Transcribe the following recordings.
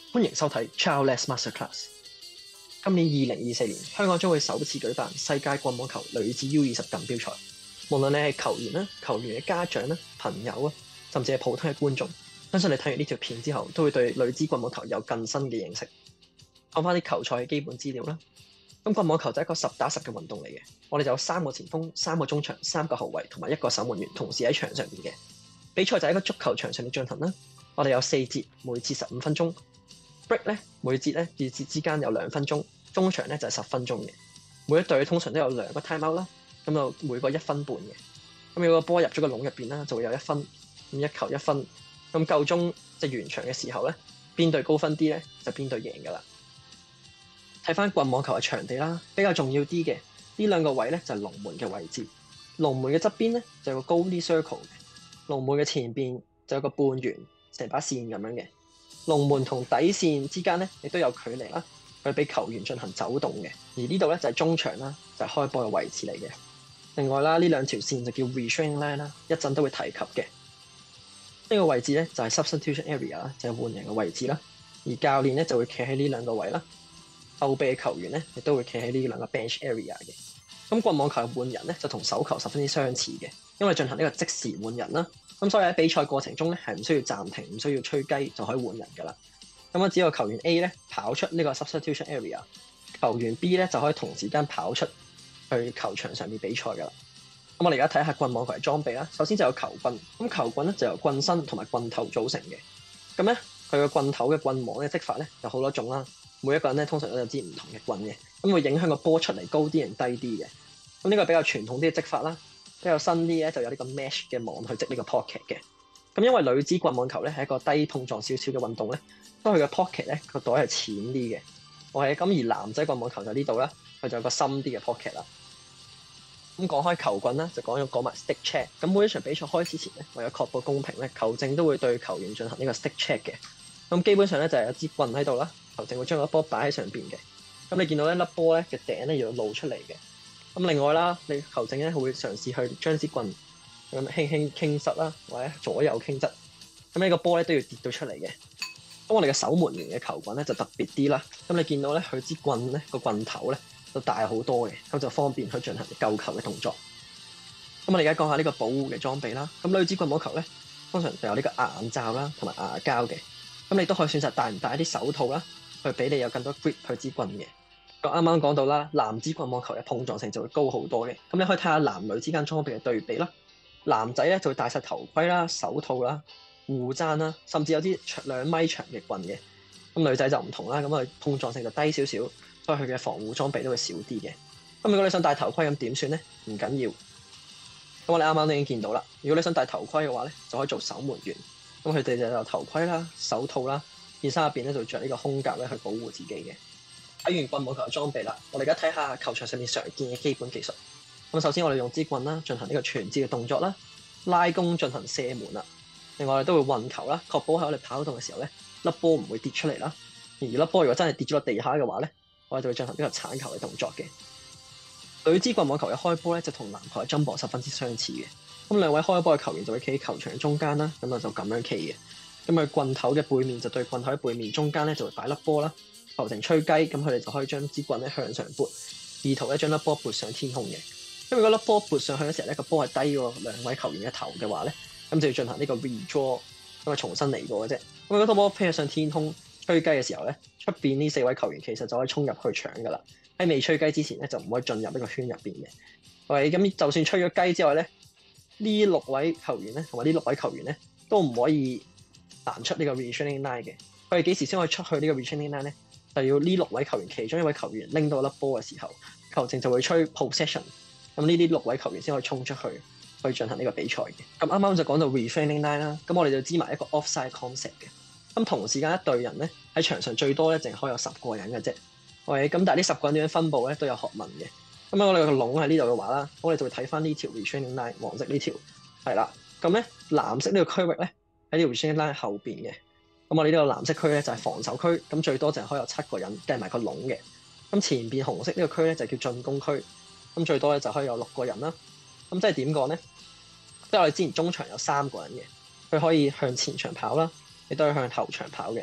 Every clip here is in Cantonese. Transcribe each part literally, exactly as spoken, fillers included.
歡迎收睇 Childless Masterclass。今年二零二四年，香港將會首次舉辦世界棍網球女子 U 二十錦標賽。無論你係球員啦、球員嘅家長啦、朋友啊，甚至係普通嘅觀眾，相信你睇完呢條片之後，都會對女子棍網球有更新嘅認識。講翻啲球賽嘅基本資料啦。咁棍網球就係一個十打十嘅運動嚟嘅。我哋就有三個前鋒、三個中場、三個後衛同埋一個守門員，同時喺場上邊嘅比賽就喺個足球場上面進行啦。我哋有四節，每節十五分鐘。break 咧，每節咧二節之間有兩分鐘，中場咧就係十分鐘嘅。每一隊通常都有兩個 time out 啦，咁就每個一分半嘅。咁如果個波入咗個籠入邊啦，就會有一分，咁一球一分。咁夠鐘即係完場嘅時候咧，邊隊高分啲咧，就邊隊贏噶啦。睇翻棍網球嘅場地啦，比較重要啲嘅呢兩個位咧就係龍門嘅位置。龍門嘅側邊咧就有個高啲 circle 嘅，龍門嘅前邊就有個半圓，成把線咁樣嘅。龍門同底線之間咧，亦都有距離啦，去俾球員進行走動嘅。而呢度咧就係中場啦，就係開波嘅位置嚟嘅。另外啦，呢兩條線就叫 restraining line 啦，一陣都會提及嘅。呢個位置咧就係 substitution area 啦，就係換人嘅位置啦。而教練咧就會企喺呢兩個位啦，後備嘅球員咧亦都會企喺呢兩個 bench area 嘅。咁棍網球嘅換人咧就同手球十分之相似嘅，因為進行呢個即時換人啦。咁所以喺比賽過程中咧係唔需要暫停，唔需要吹雞就可以換人噶啦。咁啊，只要球員 A 咧跑出呢個 substitution area， 球員 B 咧就可以同時間跑出去球場上面比賽噶啦。咁我哋而家睇下棍網球嘅裝備啦。首先就有球棍，咁球棍咧就由棍身同埋棍頭組成嘅。咁咧佢個棍頭嘅棍網嘅織法咧有好多種啦，每一個人咧通常都有支唔同嘅棍嘅，咁會影響個波出嚟高啲定低啲嘅。咁呢個比較傳統啲嘅織法啦。比較新啲咧，就有呢個 mesh 嘅網去織呢個 pocket 嘅。咁因為女子棍網球咧係一個低碰撞少少嘅運動咧，所以佢嘅 pocket 咧個袋係淺啲嘅。OK，咁而男仔棍網球就呢度啦，佢就有個深啲嘅 pocket 啦。咁講開球棍啦，就講咗講埋 stick check。咁每一場比賽開始前咧，為咗確保公平咧，球證都會對球員進行呢個 stick check 嘅。咁基本上咧就係有支棍喺度啦，球證會將個波擺喺上邊嘅。咁你見到一粒波咧嘅頂咧要露出嚟嘅。咁另外啦，你球證咧會嘗試去將支棍咁輕輕傾側啦，或者左右傾側，咁呢個波咧都要跌到出嚟嘅。咁我哋嘅守門員嘅球棍咧就特別啲啦。咁你見到咧佢支棍咧個棍頭咧就大好多嘅，咁就方便去進行救球嘅動作。咁我哋而家講下呢個保護嘅裝備啦。咁女子棍網球咧通常就有呢個眼罩啦同埋牙膠嘅。咁你都可以選擇戴唔戴一啲手套啦，去俾你有更多 grip 去支棍嘅。我啱啱講到啦，男子棍網球嘅碰撞性就會高好多嘅。咁你可以睇下男女之間裝備嘅對比啦。男仔咧就會戴晒頭盔啦、手套啦、護踭啦，甚至有啲兩米長嘅棍嘅。咁女仔就唔同啦，咁佢碰撞性就低少少，所以佢嘅防護裝備都會少啲嘅。咁如果你想戴頭盔咁點算咧？唔緊要。咁我哋啱啱都已經見到啦。如果你想戴頭盔嘅話咧，就可以做守門員。咁佢哋就有頭盔啦、手套啦，件衫入邊咧就着呢個胸甲咧去保護自己嘅。睇完棍網球嘅裝備啦，我哋而家睇下球場上面常見嘅基本技術。咁首先我哋用支棍啦，進行呢個傳接嘅動作啦，拉弓進行射門啦。另外我哋都會運球啦，確保喺我哋跑動嘅時候咧，粒波唔會跌出嚟啦。而粒波如果真係跌咗落地下嘅話咧，我哋就會進行呢個鏟球嘅動作嘅。女子棍網球嘅開波咧就同男球嘅針波十分之相似嘅。咁兩位開波嘅球員就會企喺球場中間啦，咁啊就咁樣企嘅。咁佢棍頭嘅背面就對棍頭嘅背面，中間咧就會擺粒波啦。球證吹雞，咁佢哋就可以將支棍咧向上撥，意圖咧將粒波撥上天空嘅。咁如果粒波撥上去嘅時候咧，個波係低過兩位球員嘅頭嘅話咧，咁就要進行呢個 redraw，咁啊重新嚟過嘅啫。咁如果粒波飛上天空吹雞嘅時候咧，出邊呢四位球員其實就可以衝入去搶噶啦。喺未吹雞之前咧，就唔可以進入呢個圈入邊嘅。喂，咁就算吹咗雞之外咧，呢六位球員咧，同埋呢六位球員咧，都唔可以彈出呢個 restraining line 嘅。佢哋幾時先可以出去呢個 restraining line 咧？就要呢六位球員其中一位球員拎到粒波嘅時候，球證就會吹 possession， 咁呢啲六位球員先可以衝出去去進行呢個比賽嘅。咁啱啱就講到 restraining line 啦，咁我哋就知埋一個 offside concept 嘅。咁同時間一隊人咧喺場上最多咧淨係可以有十個人嘅啫。喂，咁但係呢十個人點樣分佈咧都有學問嘅。咁我哋個籠喺呢度嘅話啦，我哋就會睇翻呢條 restraining line， 黃色呢條係啦。咁咧藍色呢個區域咧喺呢條 restraining line 後邊嘅。咁我哋呢個藍色區咧就係防守區，咁最多就係可以有七個人計埋個籠嘅。咁前邊紅色呢個區咧就叫進攻區，咁最多咧就可以有六個人啦。咁即係點講咧？即係我哋之前中場有三個人嘅，佢可以向前場跑啦，亦都可以向後場跑嘅。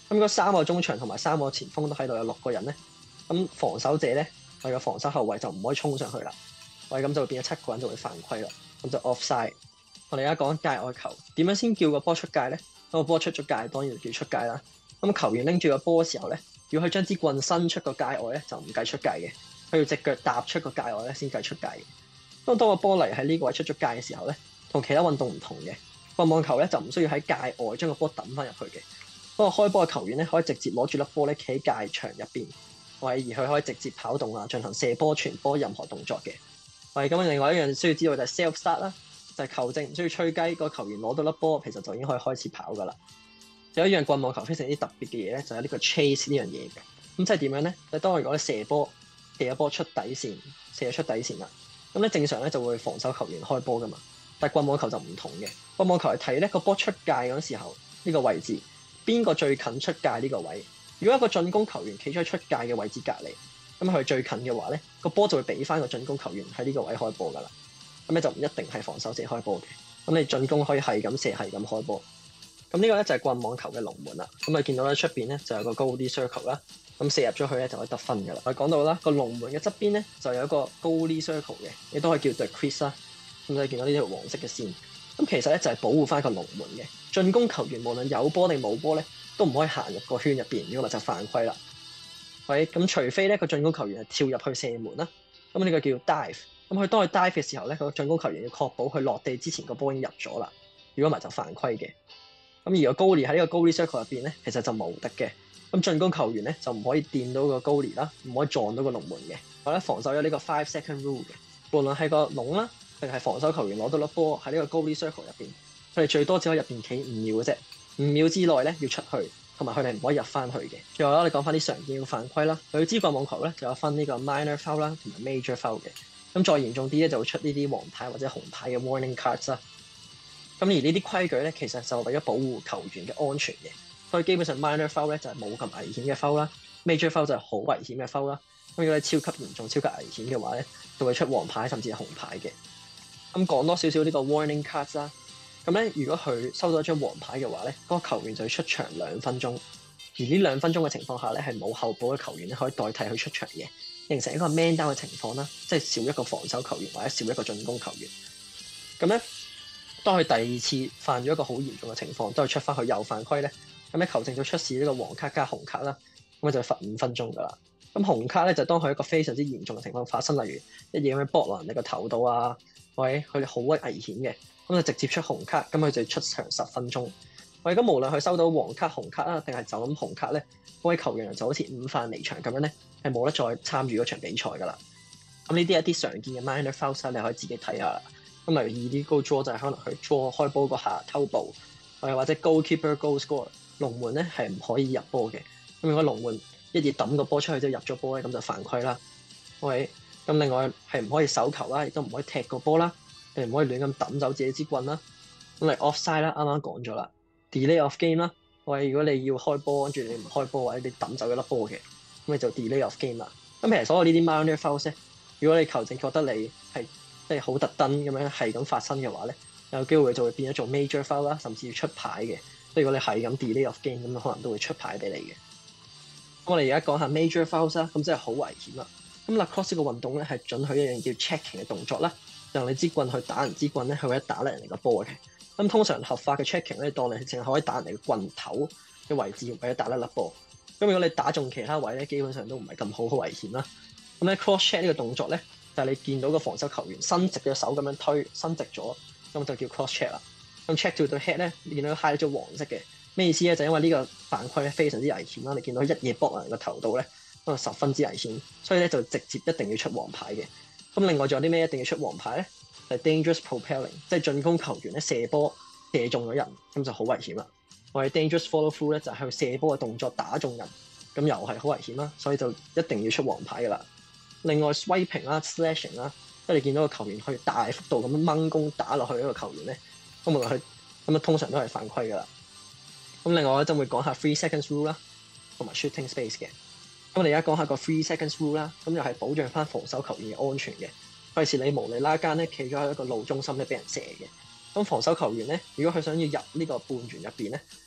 咁嗰三個中場同埋三個前鋒都喺度，有六個人咧。咁防守者咧，我哋個防守後衞就唔可以衝上去啦。我哋咁就會變咗七個人就會犯規啦。咁就 offside。我哋而家講界外球，點樣先叫個波出界咧？個波出咗界，當然就叫出界啦。咁球員拎住個波嘅時候咧，如果佢將支棍伸出個界外咧，就唔計出界嘅。佢要隻腳踏出個界外咧，先計出界嘅。當當個波嚟喺呢個位出咗界嘅時候咧，同其他運動唔同嘅，棍網球咧就唔需要喺界外將個波抌翻入去嘅。當個開波嘅球員咧，可以直接攞住粒波咧，企喺界場入邊，或者而佢可以直接跑動啊，進行射波、傳波任何動作嘅。喂，咁另外一樣需要知道就係 self start 啦，就係球證唔需要吹雞，個球員攞到粒波，其實就已經可以開始跑噶啦。有一樣棍網球非常之特別嘅嘢咧，就係呢個 chase 呢樣嘢嘅。咁即係點樣咧？就係當我如果你射波，射咗波出底線，射咗出底線啦，咁咧正常咧就會防守球員開波噶嘛。但係棍網球就唔同嘅，棍網球係睇咧個波出界嗰時候呢個位置，邊個最近出界呢個位。如果一個進攻球員企咗喺出界嘅位置隔離，咁佢最近嘅話咧，個波就會俾翻個進攻球員喺呢個位開波噶啦。咁咧就唔一定係防守者開波嘅。咁你進攻可以係咁射係咁開波。咁呢個咧就係棍網球嘅龍門啦。咁你見到咧出邊咧就有個 goalie circle 啦。咁射入咗去咧就可以得分噶啦。我講到啦，個龍門嘅側邊咧就有一個 goalie circle 嘅，亦都可以叫做 crease 啦。咁你見到呢條黃色嘅線，咁其實咧就係保護翻個龍門嘅。進攻球員無論有波定冇波咧，都唔可以行入個圈入邊，如果咪就犯規啦。喂，咁除非咧個進攻球員係跳入去射門啦，咁呢個叫 dive。咁佢當佢 dive 嘅時候咧，個進攻球員要確保佢落地之前個波已經入咗啦，如果咪就犯規嘅。咁而個 goalie 喺呢個 goalie circle 入邊咧，其實就無敵嘅。咁進攻球員咧就唔可以掂到個 goalie 啦，唔可以撞到個龍門嘅。我咧防守有呢個 five second rule 嘅，無論係個籠啦，定係防守球員攞到粒波喺呢個 goalie circle 入邊，佢哋最多只可以入邊企五秒嘅啫，五秒之內咧要出去，同埋佢哋唔可以入翻去嘅。最後啦，我哋講翻啲常見嘅犯規啦。女子棍網球咧就有分呢個 minor foul 啦，同埋 major foul 嘅。咁再嚴重啲咧就會出呢啲黃牌或者紅牌嘅 warning cards 啦。咁而呢啲規矩咧，其實就為咗保護球員嘅安全嘅，所以基本上 minor foul 咧就係冇咁危險嘅 foul 啦 ，major foul 就係好危險嘅 foul 啦。咁如果你超級嚴重、超級危險嘅話咧，就會出黃牌甚至係紅牌嘅。咁講多少少呢個 warning cards 啦。咁咧，如果佢收到一張黃牌嘅話咧，嗰、那個球員就要出場兩分鐘。而呢兩分鐘嘅情況下咧，係冇後補嘅球員咧可以代替佢出場嘅，形成一個 man down 嘅情況啦，即係少一個防守球員或者少一個進攻球員。咁咧，當佢第二次犯咗一個好嚴重嘅情況，都係出翻去又犯規咧，咁咧球證就出示呢個黃卡加紅卡啦，咁就罰五分鐘噶啦。咁紅卡咧就當佢一個非常之嚴重嘅情況發生，例如一嘢咁樣搏落人哋個頭度啊，或者佢哋好危險嘅，咁就直接出紅卡，咁佢就出場十分鐘。我而家無論佢收到黃卡、紅卡啊，定係就咁紅卡咧，嗰位球員就好似午飯離場咁樣咧，係冇得再參與嗰場比賽噶啦。咁呢啲一啲常見嘅 minor fouls 你可以自己睇下啦。咁例如 illegal draw 就係可能佢 draw 開波嗰下偷步，或者 goalkeeper goal score 龍門咧係唔可以入波嘅。咁如果龍門一嘢抌個波出去就入咗波咧，咁就犯規啦。喂，咁另外係唔可以手球啦，亦都唔可以踢個波啦，你唔可以亂咁抌走自己支棍啦。咁嚟 offside 啦，啱啱講咗啦。delay of game 啦，喂，如果你要開波，跟住你唔開波或者你抌走一粒波嘅，咁你就 delay of game 啦。咁其實所有呢啲 minor fouls 咧，如果你球證覺得你係即係好特登咁樣係咁發生嘅話咧，有機會就會變咗做 major foul 啦，甚至要出牌嘅。即係如果你係咁 delay of game，咁可能都會出牌俾你嘅。咁我哋而家講下 major fouls 啦，咁真係好危險啦。咁 lacrosse 個運動咧係準許一樣叫 checking 嘅動作啦，就用你支棍去打人支棍咧，係為咗打甩人哋個波嘅。咁通常合法嘅 checking 咧，當你淨係可以打人哋嘅棍頭嘅位置，或者打甩粒波。咁如果你打中其他位咧，基本上都唔係咁好，好危險啦。咁咧 cross check 呢個動作咧，就係、是、你見到個防守球員伸直隻手咁樣推，伸直咗，咁就叫 cross check 啦。咁 check 到對 head 咧，你見到 high 咗黃色嘅，咩意思咧？就因為呢個犯規咧非常之危險啦。你見到一嘢搏人個頭度咧，咁就十分之危險，所以咧就直接一定要出黃牌嘅。咁另外仲有啲咩一定要出黃牌咧？就係 dangerous propelling，即係進攻球員咧射波射中咗人，咁就好危險啦。我哋 dangerous follow through 咧就係去射波嘅動作打中人，咁又係好危險啦，所以就一定要出黃牌噶啦。另外 swiping 啦、slashing 啦，即係你見到個球員去大幅度咁樣掹弓打落去一個球員咧，咁無論佢咁啊通常都係犯規噶啦。咁另外咧就會講下 three seconds rule 啦，同埋 shooting space 嘅。咁我哋而家講下個 three seconds rule 啦，咁又係保障翻防守球員嘅安全嘅。費事你無厘啦間咧，企咗喺一個路中心咧，俾人射嘅。咁防守球員咧，如果佢想要入呢個半圓入邊咧，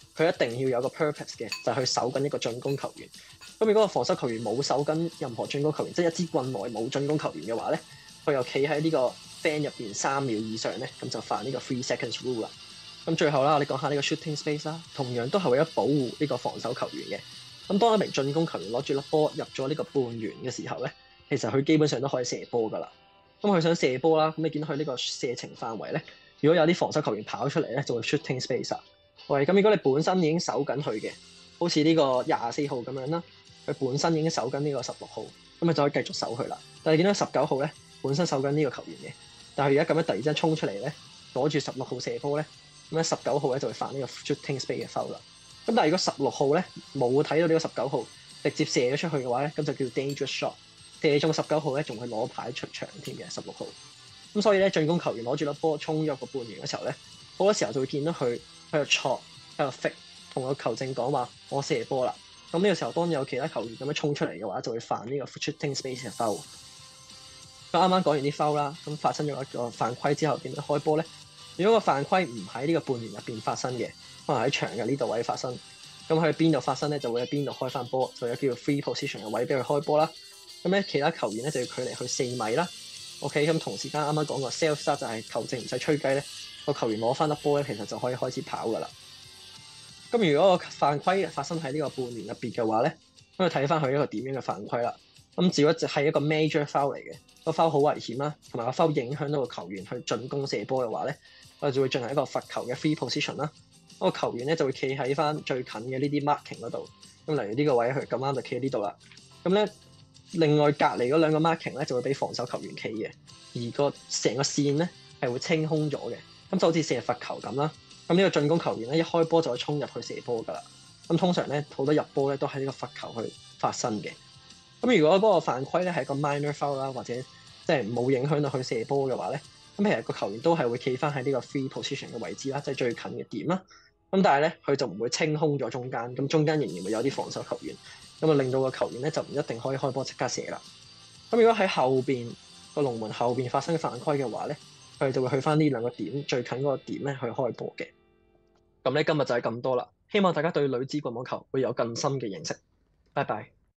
佢一定要有個 purpose 嘅，就係、是、去守緊一個進攻球員。咁如果個防守球員冇守緊任何進攻球員，即係一支棍內冇進攻球員嘅話咧，佢又企喺呢個 fan 入邊三秒以上咧，咁就犯呢個 three seconds rule 啦。咁最後啦，我哋講下呢個 shooting space 啦，同樣都係為咗保護呢個防守球員嘅。咁當一名進攻球員攞住粒波入咗呢個半圓嘅時候咧，其實佢基本上都可以射波噶啦。咁佢想射波啦，咁你見到佢呢個射程範圍咧，如果有啲防守球員跑出嚟咧，就會 shooting space 啦。喂，咁如果你本身已經守緊佢嘅，好似呢個廿四號咁樣啦，佢本身已經守緊呢個十六號，咁咪就可以繼續守佢啦。但係見到十九號咧，本身守緊呢個球員嘅，但係而家咁樣突然之間衝出嚟咧，攞住十六號射波咧，咁咧十九號咧就會犯呢個 shooting space 嘅 foul 啦。咁但係如果十六號咧冇睇到呢個十九號，直接射咗出去嘅話咧，咁就叫 dangerous shot。射中十九號咧，仲會攞牌出場添嘅十六號。咁所以咧，進攻球員攞住粒波衝入個半圓嘅時候咧，好多時候就會見到佢喺度戳喺度 fake，同個球證講話我射波啦。咁呢個時候當有其他球員咁樣衝出嚟嘅話，就會犯呢個 shooting space 嘅 foul。咁啱啱講完啲 foul 啦，咁發生咗一個犯規之後點樣開波咧？如果個犯規唔喺呢個半圓入邊發生嘅，可能喺場嘅呢度位發生，咁喺邊度發生咧，就會喺邊度開翻波，就有叫做 free position 嘅位俾佢開波啦。咁咧，其他球員咧就要距離去四米啦。OK，咁同時間啱啱講過 self start 就係球證唔使吹雞咧，個球員攞翻粒波咧，其實就可以開始跑噶啦。咁如果個犯規發生喺呢個半圓入邊嘅話咧，咁就睇翻佢一個點樣嘅犯規啦。咁如果係一個 major foul 嚟嘅，個 foul 好危險啦，同埋個 foul 影響到個球員去進攻射波嘅話咧，我哋就會進行一個罰球嘅 free position 啦。嗰個球員咧就會企喺翻最近嘅呢啲 marking 嗰度。咁例如呢個位佢咁啱就企喺呢度啦。咁咧。另外隔離嗰兩個 marking 咧就會俾防守球員企嘅，而個成個線咧係會清空咗嘅，咁就好似射罰球咁啦。咁呢個進攻球員咧一開波就會衝入去射波噶啦。咁通常咧好多入波咧都喺呢個罰球去發生嘅。咁如果嗰個犯規咧係一個 minor foul 啦，或者即係冇影響到佢射波嘅話咧，咁其實個球員都係會企翻喺呢個 free position 嘅位置啦，即係最近嘅點啦。咁但係咧佢就唔會清空咗中間，咁中間仍然會有啲防守球員。咁啊，令到個球員咧就唔一定可以開波即刻射啦。咁如果喺後邊個龍門後邊發生犯規嘅話咧，佢哋就會去翻呢兩個點最近嗰個點咧去開波嘅。咁咧今日就係咁多啦，希望大家對女子棍網球會有更深嘅認識。拜拜。